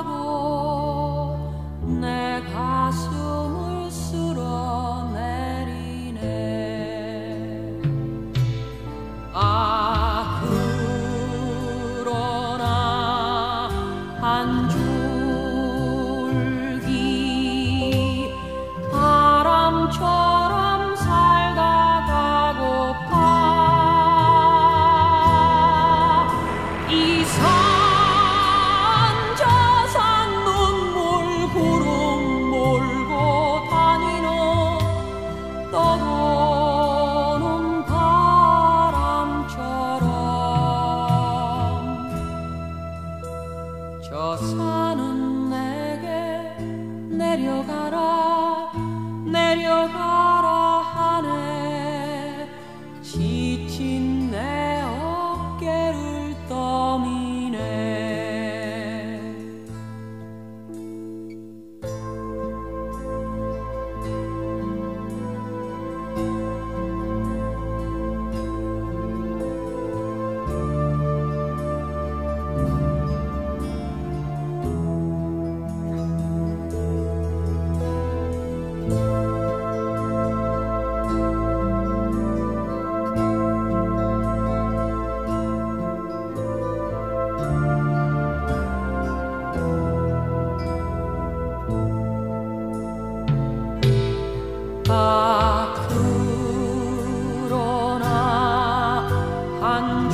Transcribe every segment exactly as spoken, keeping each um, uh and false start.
내 가슴을 쓸어내리네. 아 그러나 한 줄기 바람처럼 살다 가고파. 이 산 저 산 눈물 구름 몰고 다니는 떠도는 바람처럼 저 산은 내게 내려가라 내려가라 하네. 지친 내 어깨를 떠미네. 아 그러나 한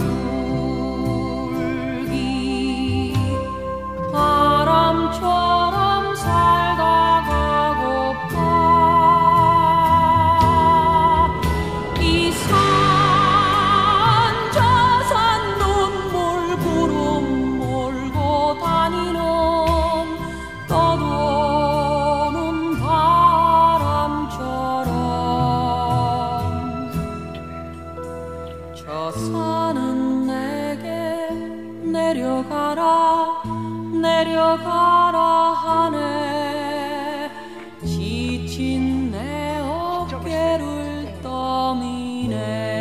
줄기 바람처럼 살다 가고파. 이 산 저 산 눈물 구름 몰고 다니는 떠도는 바람처럼 저 산은 내게 내려가라 내려가라 하네. 지친 내 어깨를 떠미네.